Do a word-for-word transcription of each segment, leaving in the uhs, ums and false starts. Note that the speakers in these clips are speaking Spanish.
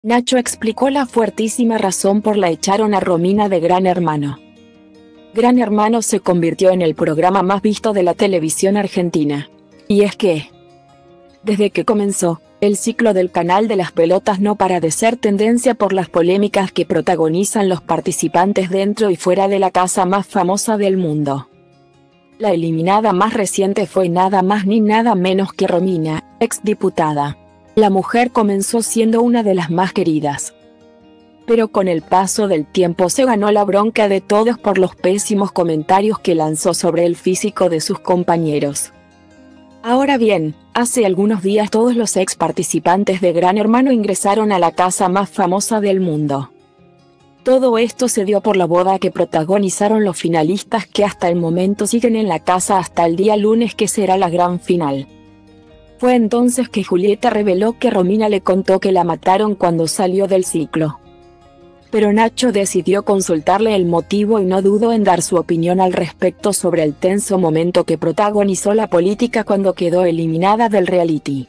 Nacho explicó la fuertísima razón por la echaron a Romina de Gran Hermano. Gran Hermano se convirtió en el programa más visto de la televisión argentina. Y es que, desde que comenzó, el ciclo del canal de las pelotas no para de ser tendencia por las polémicas que protagonizan los participantes dentro y fuera de la casa más famosa del mundo. La eliminada más reciente fue nada más ni nada menos que Romina, exdiputada. La mujer comenzó siendo una de las más queridas, pero con el paso del tiempo se ganó la bronca de todos por los pésimos comentarios que lanzó sobre el físico de sus compañeros. Ahora bien, hace algunos días todos los ex participantes de Gran Hermano ingresaron a la casa más famosa del mundo. Todo esto se dio por la boda que protagonizaron los finalistas que hasta el momento siguen en la casa hasta el día lunes que será la gran final. Fue entonces que Julieta reveló que Romina le contó que la mataron cuando salió del ciclo. Pero Nacho decidió consultarle el motivo y no dudó en dar su opinión al respecto sobre el tenso momento que protagonizó la política cuando quedó eliminada del reality.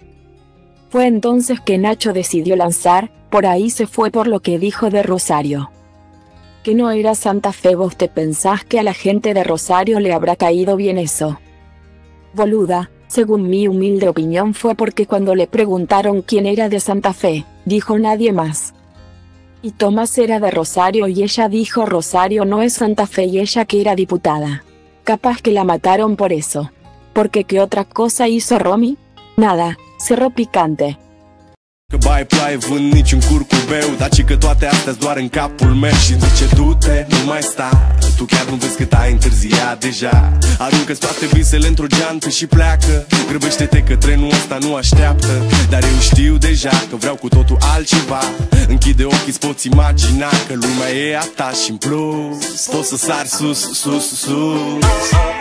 Fue entonces que Nacho decidió lanzar, por ahí se fue por lo que dijo de Rosario. Que no era Santa Fe. ¿Vos te pensás que a la gente de Rosario le habrá caído bien eso? Boluda, según mi humilde opinión fue porque cuando le preguntaron quién era de Santa Fe, dijo nadie más. Y Tomás era de Rosario y ella dijo Rosario no es Santa Fe y ella que era diputada. Capaz que la mataron por eso. Porque ¿qué otra cosa hizo Romy? Nada, cerró picante. Că bai ploaie vând niciun curcubeu, dar ci că toate astea doar în capul meu. Și zice du-te, nu mai sta, tu chiar nu vezi cât ai întârziat deja. Aruncă-ți toate visele într-o geantă și pleacă. Grăbește-te că trenul ăsta nu așteaptă. Dar eu știu deja că vreau cu totul altceva. Închide ochii, îți poți imagina că lumea e a ta și în plus poți să sari sus, sus, sus.